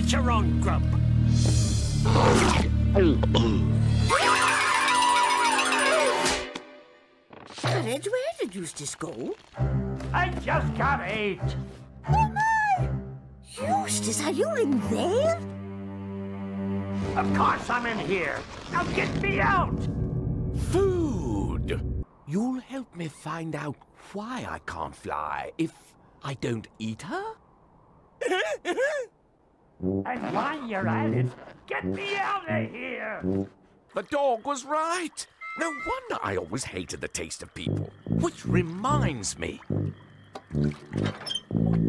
Eat your own grub. Red, where did Eustace go? I just got 8. Oh, my! Eustace, are you in there? Of course I'm in here. Now get me out. Food! You'll help me find out why I can't fly if I don't eat her? And while you're at it, get me out of here. The dog was right. No wonder I always hated the taste of people. Which reminds me.